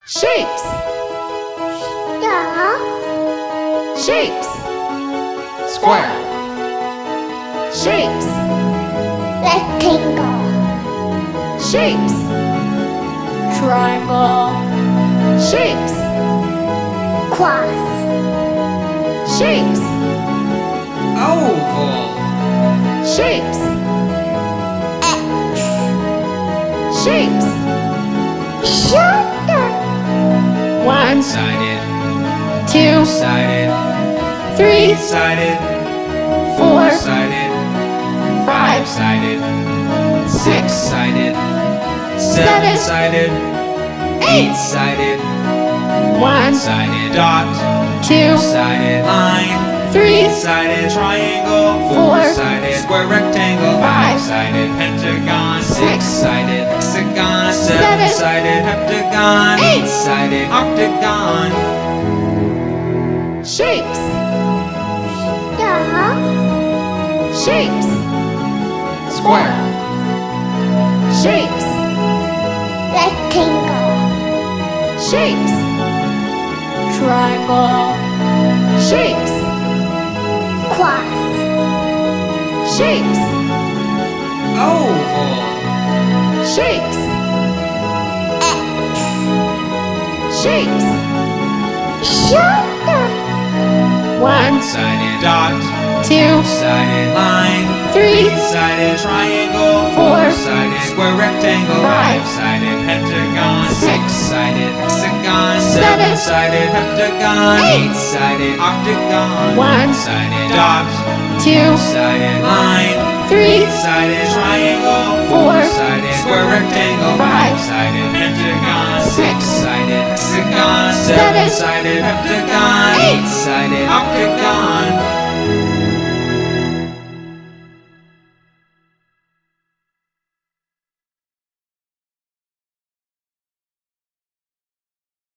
Shapes. Star. Shapes. Square. Shapes. Rectangle. Shapes. Triangle. Shapes. Cross. Shapes. Oval. Shapes. X. Shapes. Shoulder. One-sided. Two-sided. Two-sided. Three-sided. Three-sided. Four-sided. Four-sided. Five-sided. Six-sided. Seven-sided. Eight-sided. One-sided. Dot. Two-sided. Line. Three-sided. Triangle. Four-sided. Square rectangle. Five-sided. Pentagon. Six-sided. Hexagon. Seven-sided. Heptagon. Eight-sided. Octagon. Shapes. Star. Shapes. Square. Shapes. Rectangle. Shapes. Triangle. Shapes. Cross. Shapes. Oval. Shapes. X. Shapes. Shoulder. One-sided. Dot. Two. Two-sided. Line. Three. Three-sided. Triangle. Four. Four-sided. Square rectangle. Five. Five-sided. Pentagon. Six. Six-sided. Hexagon. Seven. Seven-sided. Heptagon. Eight-sided. Octagon. One-sided. Dot. Two. Two-sided. Line. Three. Three-sided. Triangle. Four. Four-sided. Square rectangle. Five. Five-sided. Pentagon. Six. Six-sided. Hexagon. Seven. Seven-sided. Heptagon. Eight. Eight-sided. Octagon.